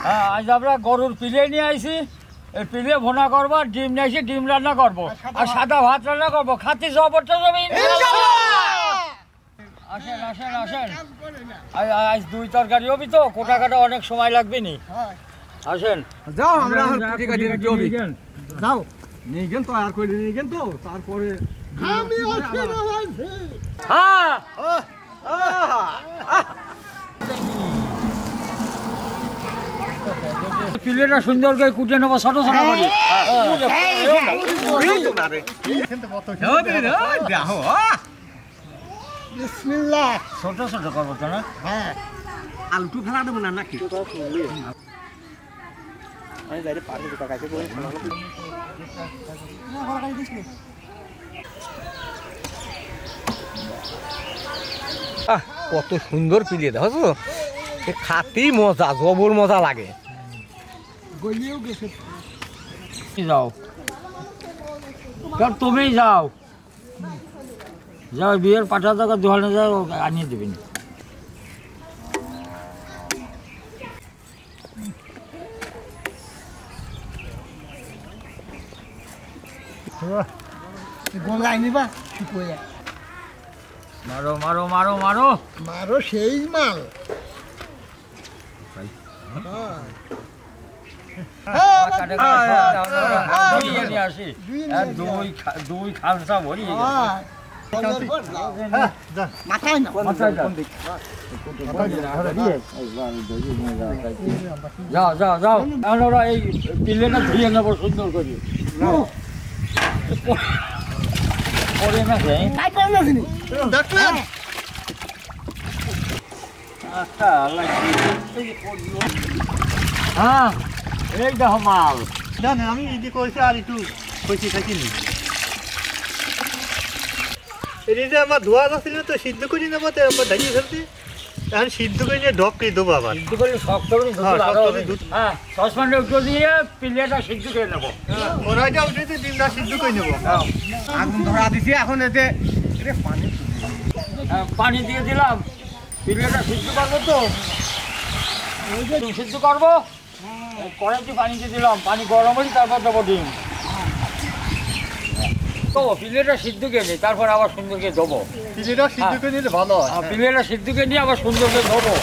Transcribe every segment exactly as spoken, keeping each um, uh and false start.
হ্যাঁ আজ আমরা গরুর পিলে নিয়ে আইছি, এই পিলে ভুনা করবো, ডিম নিয়ে আসি, ডিম রান্না করবো আর সাদা ভাত রান্না করবো। খাতি জবরটা যাবে। আসেন আসেন আসেন, আজ দুই তরকারি হবি তো, কোটা কাটা অনেক সময় লাগবে নি। আসেন যাও, আমরা যাও নিয়ে গেল তো আর করে নিয়ে গেল তো তারপরে পিলেটা সুন্দর করে কুটে নেবো, ছোট ছোট করে। ছোট ছোট করবো তো না? হ্যাঁ আলুটু ফেলা দেবো না নাকি? কত সুন্দর পিলে দেখো, খাতি মজা, জবর মজা লাগে। যাও তুমি যাও যাও, বিয়ের পাঠা টাকা দোকানে যাও, আনিয়ে দেবেন। মারো মারো মারো মারো মারো সেই মাল। দুই খালসা ভরি যাও যাও যাও, আমরা এই পিলেটা ধুয়ে নেবো সুন্দর করে। হ্যাঁ এই দেখো মাল। জানেন আমি এই যে করেছি আর একটু কইছি থাকিনি, এই যে আমার ধোয়া ছিল তো সিদ্ধ করে নেবো, তো আমরা দাঁড়িয়ে ফেলছি। এখন সিদ্ধ করে নিয়ে ডক করে দেবো আবার। সিদ্ধ করে শক্ত করে হ্যাঁ সসপ্যানটা উঠে দিয়ে পিলেটা সিদ্ধ করে নেবো। ওরাইটা উঠেছে, ডিমটা সিদ্ধ করে নেবো। আগুন ধরা দিছি, এখন এতে পানি পানি দিয়ে দিলাম। পিলেটা সিদ্ধ করবো তো, সিদ্ধ করবো, কড়াইতে পানি দিয়ে দিলাম, পানি গরম হলে তারপর দেবো ডিম। তো পিলেটা সিদ্ধ করে নিই, তারপর আবার সুন্দর করে দেবো। পিলেটা সিদ্ধ করে নিলে ভালো হয়। পিলেটা সিদ্ধ করে নিয়ে আবার সুন্দর করে দেবো।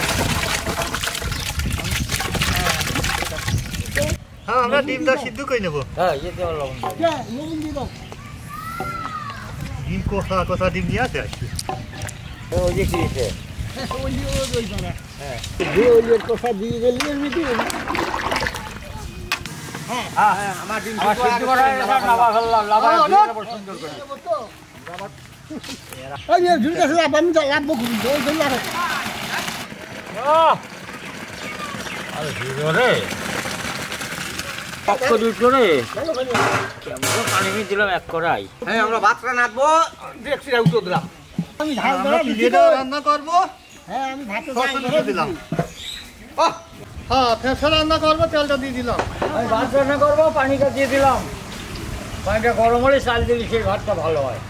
হ্যাঁ আমরা ডিমটা সিদ্ধ করে নেবো। হ্যাঁ যেতে পারলাম ডিম কষা কষা ডিম নিয়ে আসে আসছি। ওই যে খেয়েছে পানি দিলাম এক কড়াই। হ্যাঁ আমরা ভাতটা নাড়বো, ডেকচিটা উঠে দিলাম। আমি রান্না করবো। হ্যাঁ আমি ভাত দিলাম। হ্যাঁ ফেসা রান্না করবো, তেলটা দিয়ে দিলাম। আমি ভাত রান্না করবো, পানিটা দিয়ে দিলাম। পানিটা গরম হলে চাল দিলে সেই ভাতটা ভালো হয়।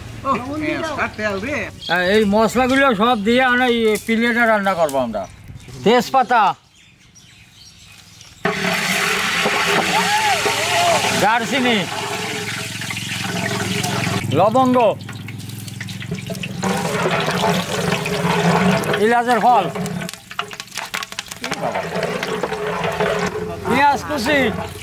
এই মশলাগুলো সব দিয়ে আমরা এই পিলেটা রান্না করবো আমরা। তেজপাতা, দারচিনি, লবঙ্গ, ইলাচের ফল, পেঁয়াজ কুচি,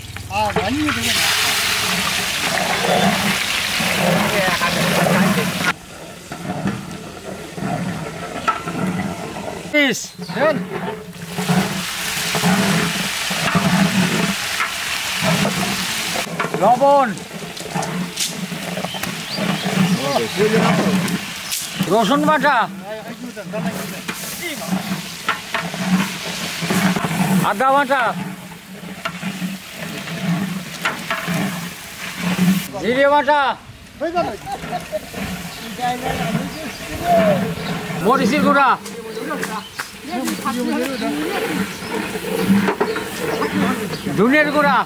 লবণ, রসুন বাটা, আদা বাটা, জিরে বাটা, মরিচের গুঁড়া, ধনের গুঁড়া,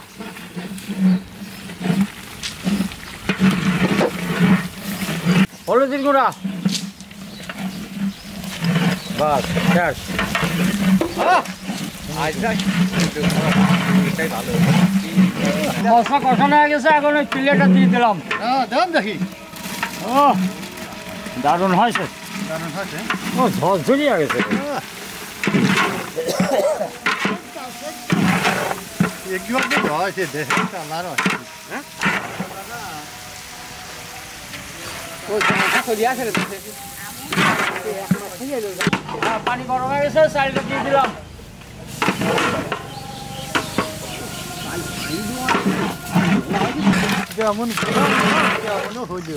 হলুদের গুঁড়া, বাস শেষ। মশলা কষানো হয়ে গেছে, এখন ওই প্লেটটা দিয়ে দিলাম। দাম দেখি। ও দারুণ হয়েছে, দারুণ হয়েছে। ও ঝরঝরিয়ে গেছে। একটু একটু হয়েছে, দেখি আমার হ্যাঁ পানি গরম হয়ে গেছে, চালটা দিয়ে দিলাম। কেমন কেমন হইল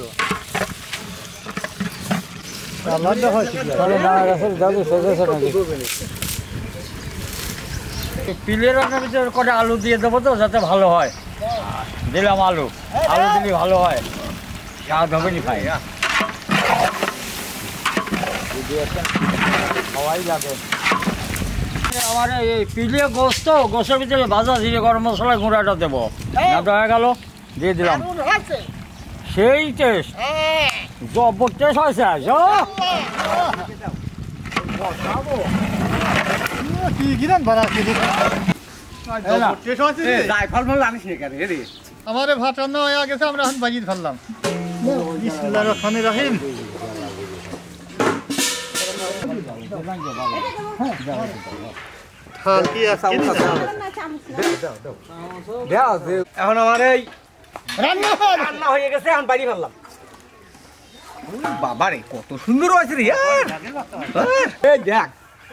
পিলের ভিতরে করে আলু দিয়ে দেবো তো যাতে ভালো হয়। দিলাম আলু, আলু দিলে ভালো হয়, স্বাদ হবে নি খাই। খাওয়াই লাগে আমার এই পিলে গোস্ত, গোস্তের ভিতরে ভাজা জিরে গরম মশলা গুঁড়াটা দেবো। নামটা হয়ে গেল, দিয়ে দিলাম। সেই টেস্ট, জব্বর টেস্ট হয়েছে। কি কিরাম ভাড়া আমার ভাত রান্না হয়ে গেছে, আমরা এখন বাজিয়ে ফেললাম। বিসমিল্লাহির রহমানির রহিম। এখন আমার এই রান্না হয়ে গেছে, এখন বাড়ি ফেললাম। বাবা রে কত সুন্দর হয়েছে রে, দেখ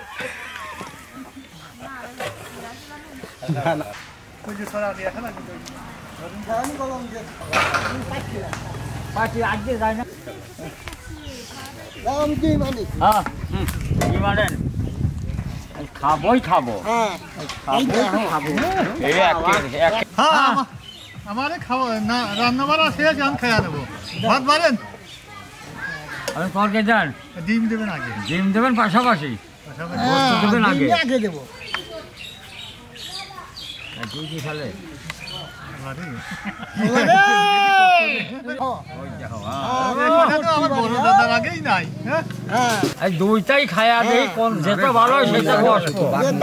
খাবোই খাবো, আমারে খাওয়া না, রান্না বাড়া শেষ, আমি খেয়ে নেবো। ভাত বাড়েন, আমি তরকারি দেন, ডিম দেবেন আগে। ডিম দেবেন পাশাপাশি, দেবেন আগে আগে দেবো। দুই কি ফেলে দুইটাই খায়া দেই, কোন যেটা ভালো হয় সেটা কষ্ট।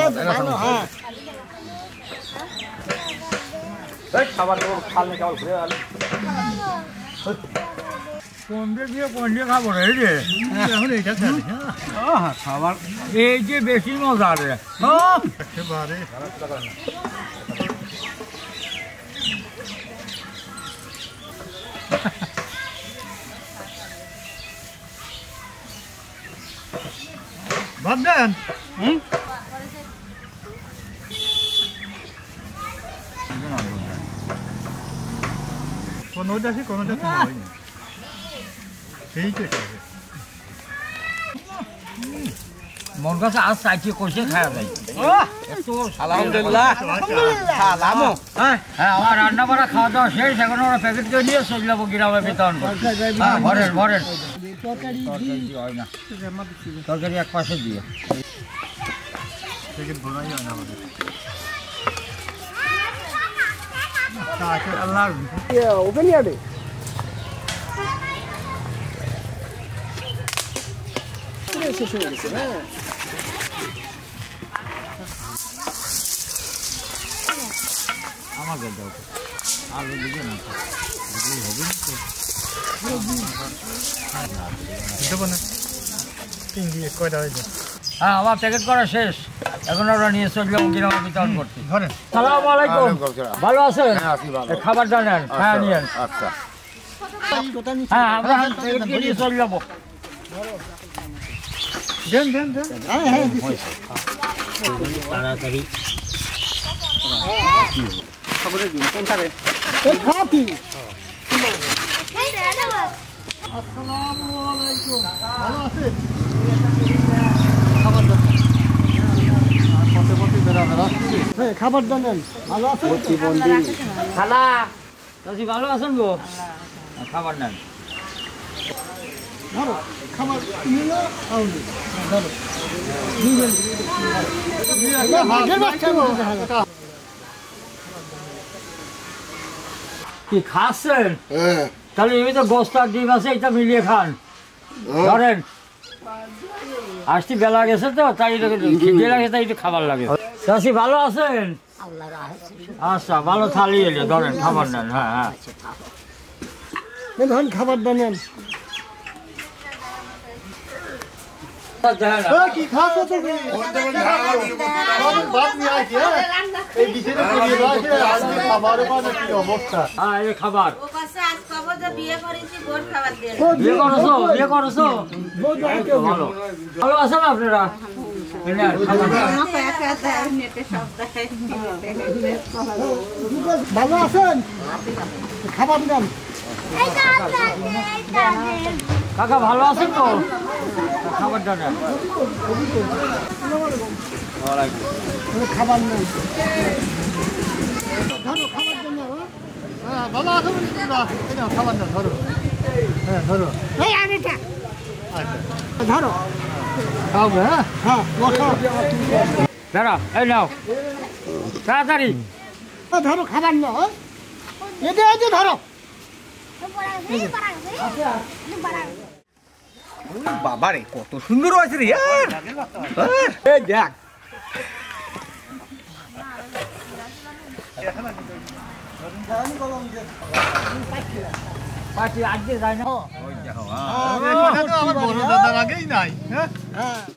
খাবো রে খাবার, এই যে বেশি মজা রে। ভাত দেন। কোনোটা কি কোনোটা ঠিক আছে। মন কাছে আজ চাইছি কষে খাওয়া যায়। আলহামদুলিল্লাহ, হ্যাঁ আমার রান্না বাড়া খাওয়া দাওয়া শেষ, এখন ওরা প্যাকেট করে নিয়ে চলে যাবো গ্রামে বিতরণ করতে। হ্যাঁ ভরেন ভরেন, তরকারি হয় না, তরকারি এক পাশে দিয়ে শেষ হয়ে গেছে। হ্যাঁ আমাকে দাও, আলু দিবে না হবে না তো। হ্যাঁ আমার প্যাকেট করা শেষ, এখন ওরা নিয়ে চলে যাবো গ্রামে বিতরণ করতে। সালাম আলাইকুম, ভালো আছেন? খাবার জানেন, হ্যাঁ নিয়েন। আচ্ছা হ্যাঁ আমরা প্যাকেট নিয়ে চলে যাবো। তাড়াতাড়ি খবরের দিন কোন খাবে? খাবার দেন, ভালো আছে? খালা চাচি ভালো আছেন গো? খাবার নেন। খাবার কি খাচ্ছেন? তাহলে এই তো গোস্ত আর ডিম আছে, এটা মিলিয়ে খান। ধরেন আসছি বেলা গেছে তো, তাই খিদে লাগে, তাই একটু খাবার লাগে। চাষি ভালো আছেন? আল্লাহ রাখছে। আচ্ছা ভালো থালি এলে ধরেন খাবার নেন। হ্যাঁ হ্যাঁ ধরেন খাবার দেন। কি খাচ্ছ তুমি? হ্যাঁ এই খাবার বিয়ে করছো বিয়ে করছো ভালো ভালো আছেন আপনারা? ভালো আছেন? খাবার দেন। কাকা ভালো আছেন তো? খাবার দেন। খাবার নেই। ধরো খাবার দেন। হ্যাঁ ভালো আছেন খাবার দেন। ধরো হ্যাঁ ধরো ধরো খাবে। হ্যাঁ হ্যাঁ দাঁড়া এই নাও তাড়াতাড়ি ধরো খাবার নাও। এতে এতে ধরো। বাবা রে কত সুন্দর হয়েছে রে ইয়ার। এই দেখ পাটি আজকে যায় না। আমার বড় দাদার আগেই নাই। হ্যাঁ